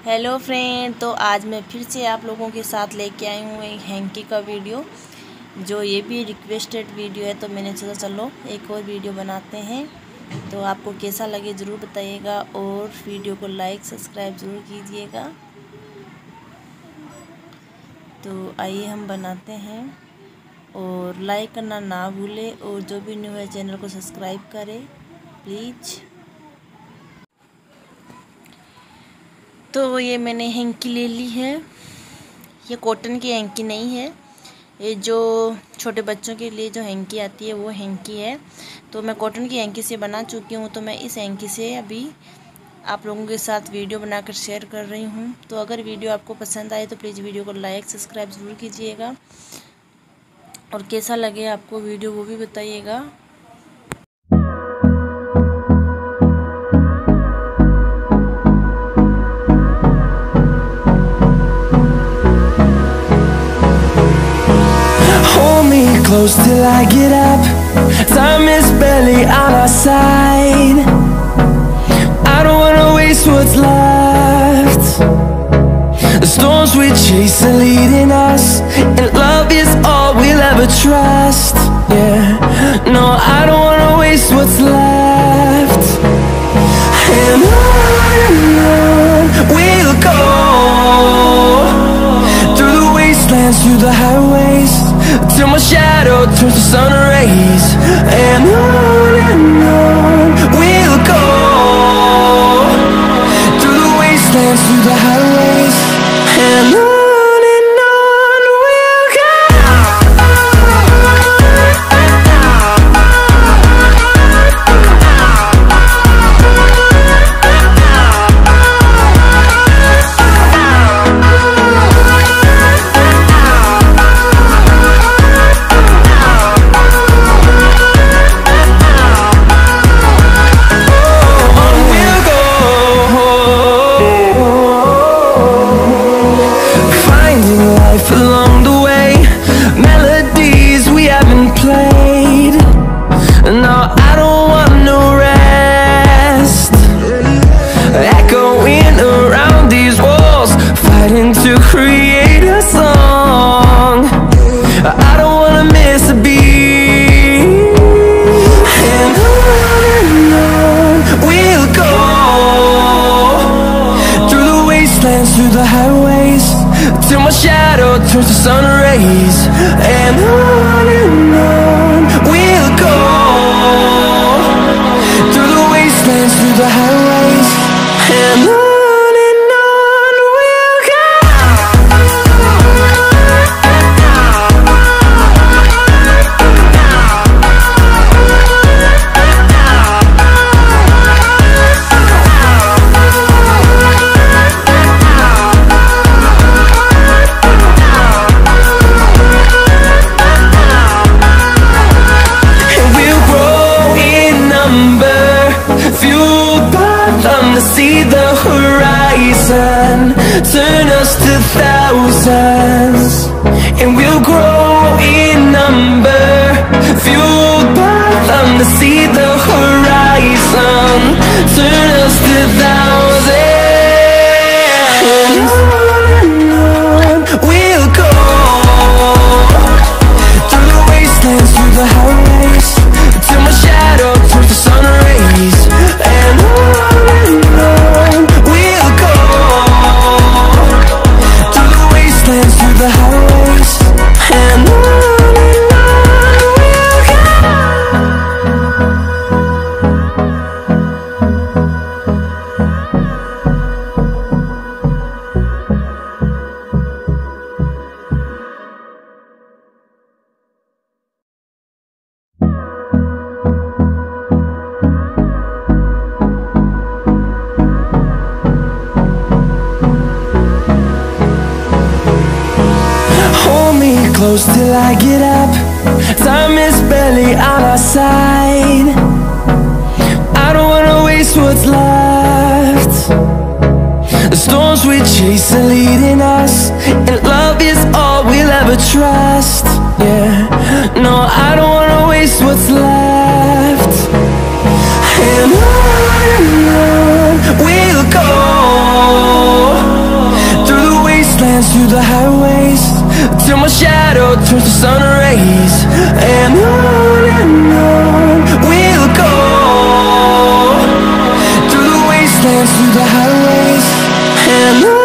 Hello friend, तो आज मैं फिर से आप लोगों के साथ लेके आई हूँ एक हैंकी का वीडियो। जो ये भी रिक्वेस्टेड वीडियो है, तो मैंने सोचा चलो एक और वीडियो बनाते हैं। तो आपको कैसा लगे ज़रूर बताइएगा और वीडियो को लाइक सब्सक्राइब ज़रूर कीजिएगा। तो आइए हम बनाते हैं, और लाइक करना ना भूलें, और जो भी न्यू है चैनल को सब्सक्राइब करें प्लीज़। तो ये मैंने हैंकी ले ली है। ये कॉटन की हैंकी नहीं है, ये जो छोटे बच्चों के लिए जो हैंकी आती है वो हैंकी है। तो मैं कॉटन की हैंकी से बना चुकी हूँ, तो मैं इस हैंकी से अभी आप लोगों के साथ वीडियो बनाकर शेयर कर रही हूँ। तो अगर वीडियो आपको पसंद आए तो प्लीज़ वीडियो को लाइक सब्सक्राइब ज़रूर कीजिएगा, और कैसा लगे आपको वीडियो वो भी बताइएगा। Close till I get up. Time is barely on our side. I don't wanna waste what's left. The storms we chase are leading us, and love is all we'll ever trust. Yeah, no, I don't wanna waste what's left. And on we'll go, through the wastelands, through the highways, till my shadow turns to sun rays. And on we'll go, through the wastelands, through the highways. And on we'll go. Along the way, melodies we haven't played. No, I don't want no rest. Echoing around these walls, fighting to create a song. I don't wanna miss a beat. And on we'll go, through the wastelands, through the highways, till my shadow turns to sun rays. And on we'll go, through the wastelands, through the highways. And on we'll go. See the horizon, turn us to thousands, and we'll grow in number, fueled by them. To see the horizon, turn us to thousands. And on we'll go, through the wastelands, through the highways, till my shadow turns to sun rays. And on we'll go, through the wastelands, through the highways. And on we'll go. Close till I get up. Time is barely on our side. I don't wanna waste what's left. The storms we chase are leading us, and love is all we'll ever trust. Yeah, no, I don't wanna waste what's left. And on we'll go, till my shadow turns to sun rays. And on we'll go, through the wastelands, through the highways. And on we'll go.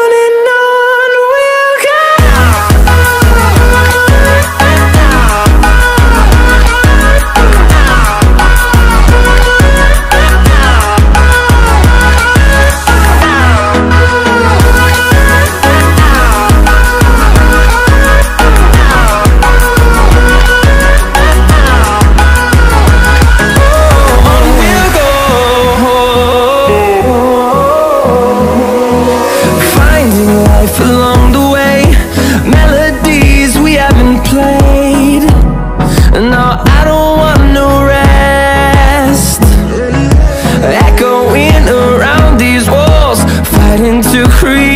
Along the way, melodies we haven't played. No, I don't want no rest. Echoing around these walls, fighting to create